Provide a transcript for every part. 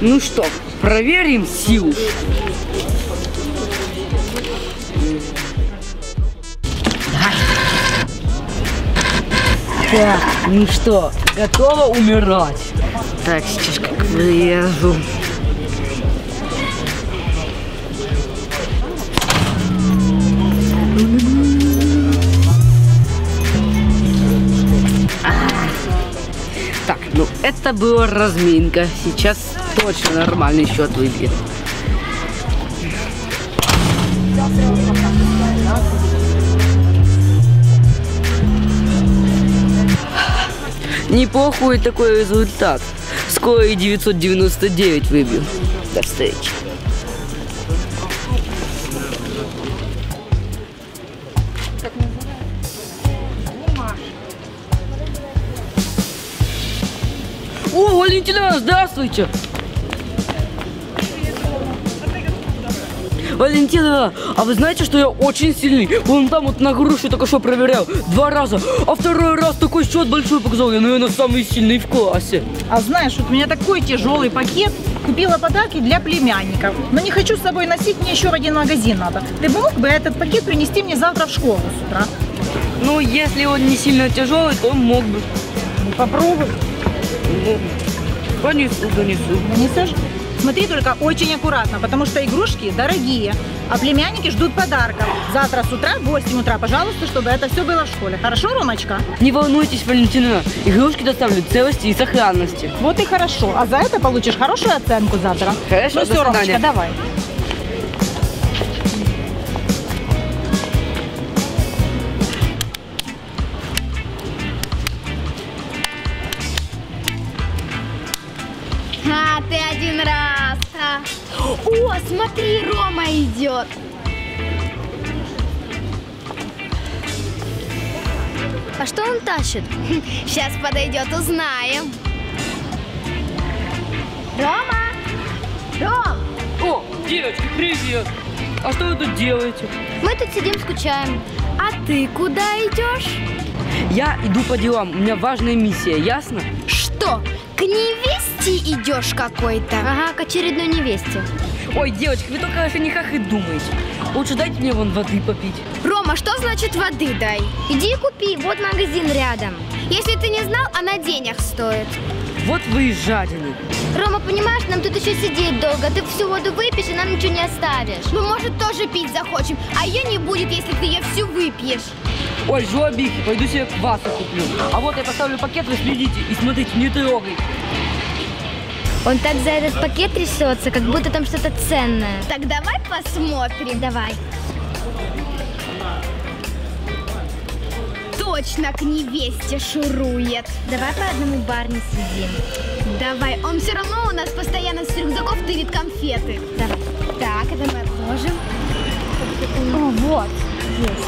Ну что, проверим силу. Так, ну что, готова умирать? Так, сейчас как вылезу. Так, ну это была разминка. Сейчас точно нормальный счет выбьет. Неплохой такой результат. Скоро и 999 выбью. До встречи. О, Валентина, здравствуйте! Валентина, а вы знаете, что я очень сильный? Вон там вот на грушу только что проверял 2 раза, а 2-й раз такой счет большой показал. Я, наверное, самый сильный в классе. А знаешь, вот у меня такой тяжелый пакет. Купила подарки для племянников. Но не хочу с собой носить, мне еще в один магазин надо. Ты бы мог бы этот пакет принести мне завтра в школу с утра? Ну, если он не сильно тяжелый, то мог бы. Ну, попробуй. Ну, донесу. Донесешь? Смотри только очень аккуратно, потому что игрушки дорогие, а племянники ждут подарков. Завтра с утра, в 8 утра, пожалуйста, чтобы это все было в школе. Хорошо, Ромочка? Не волнуйтесь, Валентина, игрушки доставлю в целости и сохранности. Вот и хорошо. А за это получишь хорошую оценку завтра. Хорошо, ну все, Ромочка, давай. А, ты один раз. О, смотри, Рома идет. А что он тащит? Сейчас подойдет, узнаем. Рома! Ром! О, девочки, привет! А что вы тут делаете? Мы тут сидим, скучаем. А ты куда идешь? Я иду по делам, у меня важная миссия, ясно? Что? К невесте идешь какой-то? Ага, к очередной невесте. Ой, девочки, вы только о женихах и думаете. Лучше дайте мне вон воды попить. Рома, что значит воды дай? Иди и купи, вот магазин рядом. Если ты не знал, она денег стоит. Вот вы и жадины. Рома, понимаешь, нам тут еще сидеть долго. Ты всю воду выпьешь и нам ничего не оставишь. Мы, может, тоже пить захочем, а ее не будет, если ты ее всю выпьешь. Ой, жлобихи, пойду себе квасу куплю. А вот я поставлю пакет, вы следите и смотрите, не трогайте. Он так за этот пакет трясется, как будто там что-то ценное. Так давай посмотрим. Давай. Точно к невесте шурует. Давай по одному барне съедим. Давай, он все равно у нас постоянно с рюкзаков тырит конфеты. Давай. Так, это мы отложим. О, вот, есть.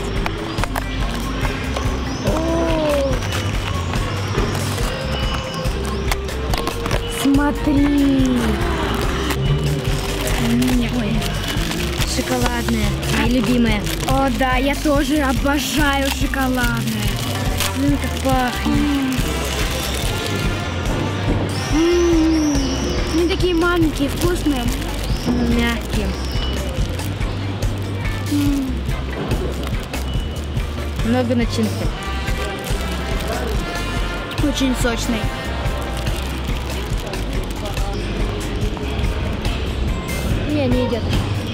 Смотри. Ой, шоколадная, моя любимая. О, да, я тоже обожаю шоколадное. Как пахнет. Они такие маленькие, вкусные. Мягкие. Много начинки. Очень сочный. Не идет.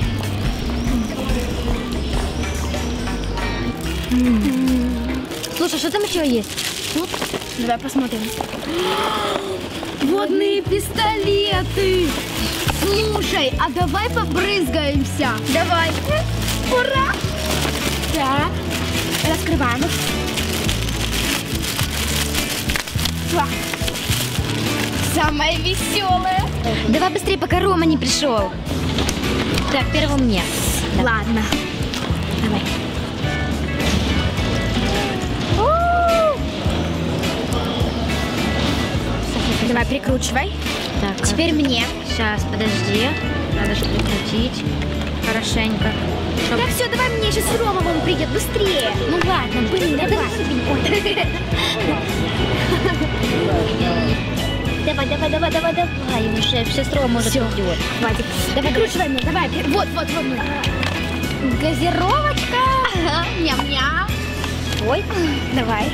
Слушай, что там еще есть? Тут? Давай посмотрим. Водные пистолеты. Слушай, а давай побрызгаемся. Давай. Ура! Так, раскрываем их. Самое веселое. Давай быстрее, пока Рома не пришел. Так, первым мне. Да. Ладно. Давай. Давай, прикручивай. Так, теперь мне. Сейчас, подожди. Надо же прикрутить хорошенько. Так, все, давай мне, сейчас Рома вон придет, быстрее. Ну ладно, блин, давай. Давай, уже все строго может уйдет. Хватит. Давай, кручивай мне, давай. Вот. Газировочка. Ага, ням-ням. Ой, давай.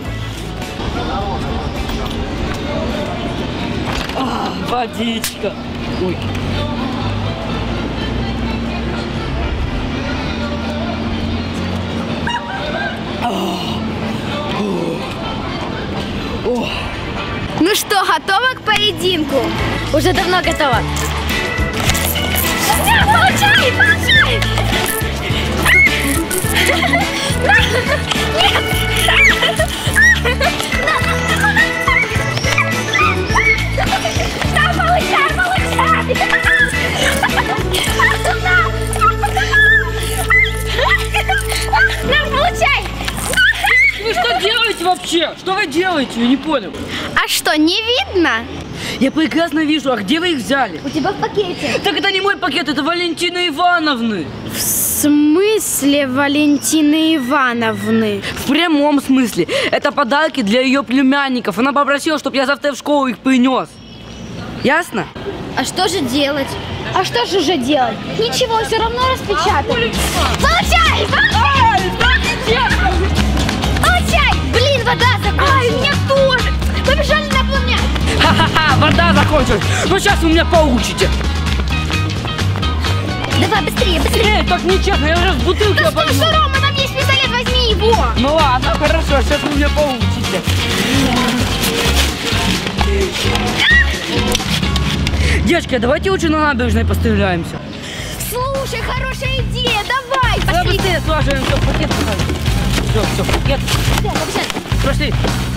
Водичка. Ой. Ну что, готова к поединку? Уже давно готова. Получай! Получай! Вы что делаете вообще? Что вы делаете? Я не понял. А что, не видно? Я прекрасно вижу, а где вы их взяли? У тебя в пакете. Так это не мой пакет, это Валентины Ивановны. В смысле Валентины Ивановны? В прямом смысле. Это подарки для ее племянников. Она попросила, чтобы я завтра в школу их принес. Ясно? А что же делать? А что же уже делать? Ничего, все равно распечатали. Получай! Получай! Блин, вода закончилась. Ай, у меня тоже. Побежали наполнять. Ха-ха-ха, вода закончилась. Ну сейчас вы меня получите. Давай, быстрее. Так нечестно, я уже с бутылкой Да стой, что, Рома, там есть пистолет, возьми его. Ну ладно, хорошо, сейчас вы меня получите. Девочки, а давайте лучше на набережной постреляемся. Слушай, хорошая идея, давай. Давай Пошли. быстрее слаживаем все в пакет. Все, в пакет. Пошли.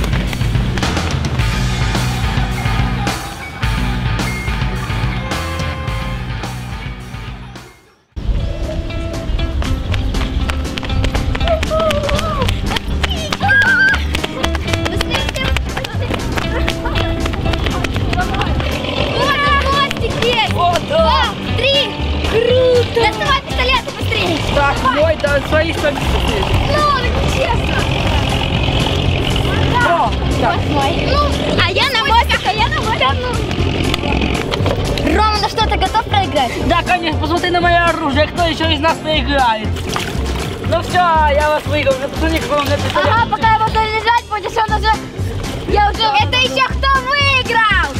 Доставай пистолеты быстрее! Так, мой, да, свои что-нибудь. Ну, нечестно! Так. Мой. Ну, а я на мостик, Рома, ну что, ты готов проиграть? Да, конечно, посмотри на мое оружие, кто еще из нас проиграет. Ну все, я вас выиграл, посмотри, какой у меня пистолет. Ага, пока я буду лежать, будешь он уже... Я уже... Это еще кто выиграл?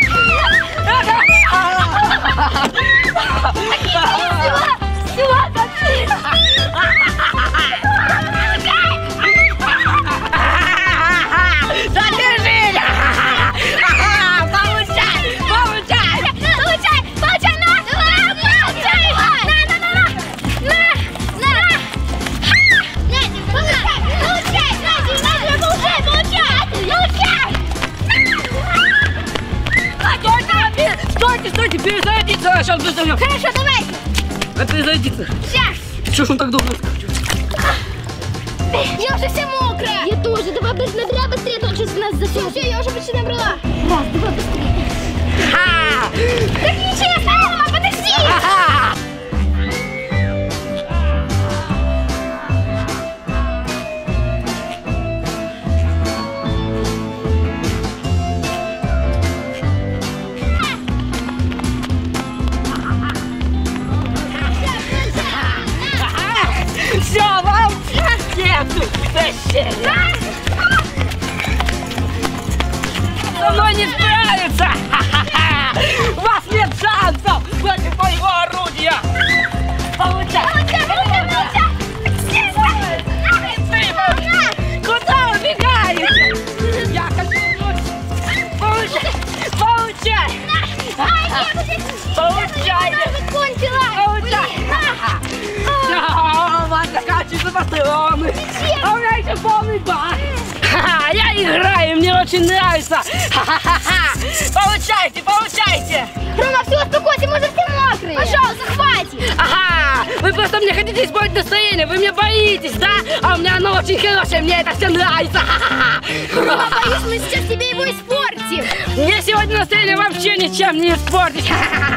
Стойте, перезарядиться, сейчас быстро. Хорошо, давай. Перезарядиться. Сейчас. Чего ж он так долго? Я уже вся мокрая. Я тоже. Давай набирай быстрее, он сейчас нас засунет. Все, я уже почти набрала. Раз, давай быстрее. Так нечестно, Рома, подожди. Все, вам нету защиты. Со мной не справится. У вас нет шансов против моего орудия. Получай. Куда убегаете? Я хочу лучше. Получай. У вас заканчиваются патроны. А у меня еще полный бак. Я играю, мне очень нравится. Получайте. Рома, все, успокойся, мы же все мокрые. Пожалуйста, хватит. Ага, вы просто мне хотите испортить настроение, вы мне боитесь, да? А у меня оно очень хорошее, мне это все нравится. Рома, боюсь, мы сейчас тебе его испортим. Мне сегодня настроение вообще ничем не испортить.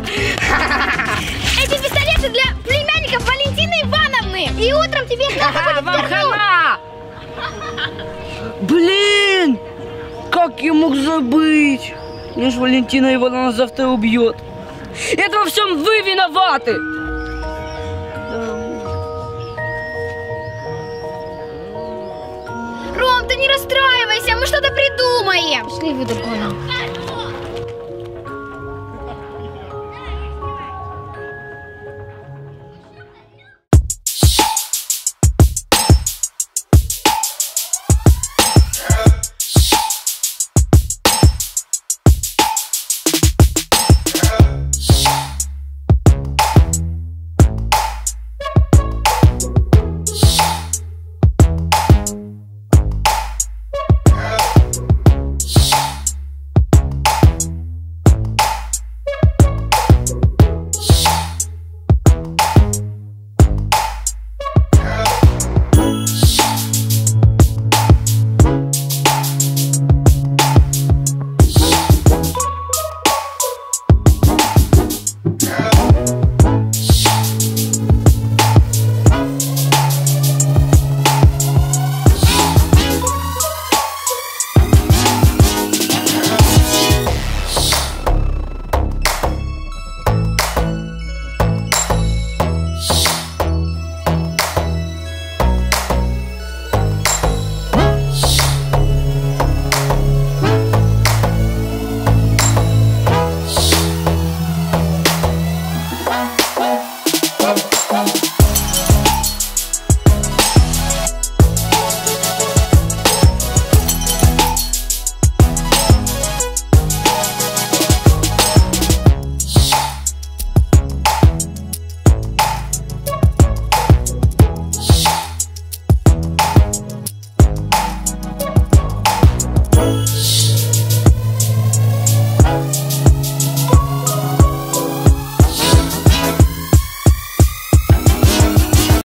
Эти пистолеты для племянников Валентины Ивановны. И утром тебе их надо будет Вам вернуть. хана! Блин! Как я мог забыть? Мне ж Валентина Ивановна завтра убьет. Это во всем вы виноваты! Ром, ты не расстраивайся, мы что-то придумаем. Шли вы, Дургона.